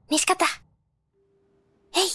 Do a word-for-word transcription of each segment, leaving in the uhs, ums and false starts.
Nishikata. ¡Hey!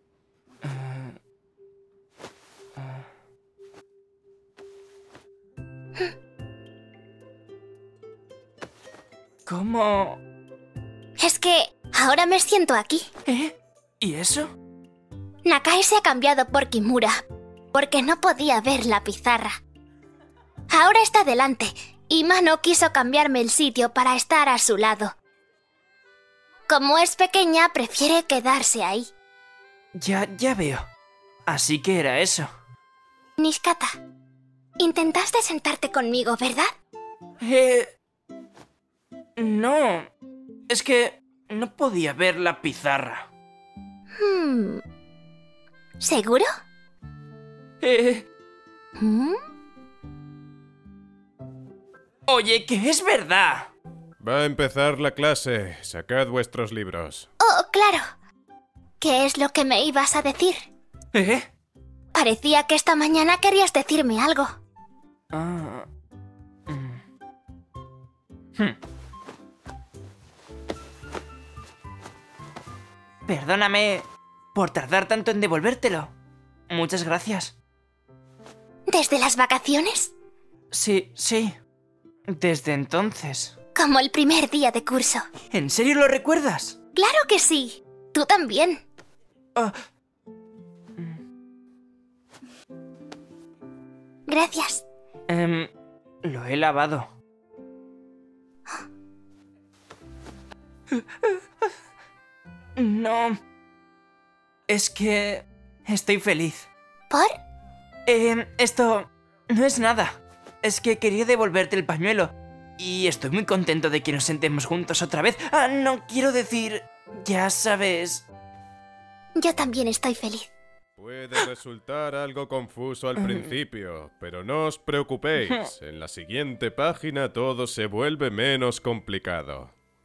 ¿Cómo? Es que ahora me siento aquí. ¿Eh? ¿Y eso? Nakai se ha cambiado por Kimura, porque no podía ver la pizarra. Ahora está delante, y Mano quiso cambiarme el sitio para estar a su lado. Como es pequeña, prefiere quedarse ahí. Ya, ya veo. Así que era eso. Nishikata, intentaste sentarte conmigo, ¿verdad? Eh... No. Es que no podía ver la pizarra. Hmm. ¿Seguro? Eh... ¿Mm? Oye, que es verdad. Va a empezar la clase. Sacad vuestros libros. Oh, claro. ¿Qué es lo que me ibas a decir? ¿Eh? Parecía que esta mañana querías decirme algo. Ah... mm. Hmm. Perdóname por tardar tanto en devolvértelo. Muchas gracias. ¿Desde las vacaciones? Sí, sí. Desde entonces. Como el primer día de curso. ¿En serio lo recuerdas? ¡Claro que sí! Tú también. Ah, Gracias. em, lo he lavado. No. Es que estoy feliz. ¿Por? Eh, esto no es nada. Es que quería devolverte el pañuelo. Y estoy muy contento de que nos sentemos juntos otra vez. Ah, no quiero decir... Ya sabes... Yo también estoy feliz. Puede resultar algo confuso al principio, pero no os preocupéis. En la siguiente página todo se vuelve menos complicado.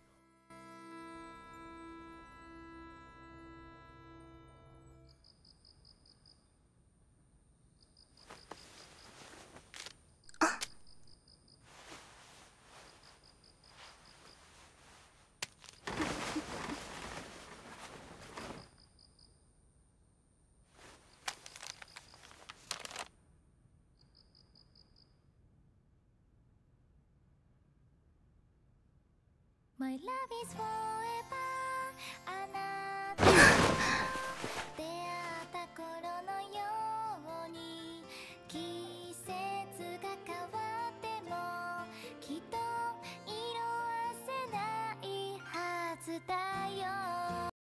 My love is forever あなたと出会った頃のように季節が変わってもきっと色あせないはずだよ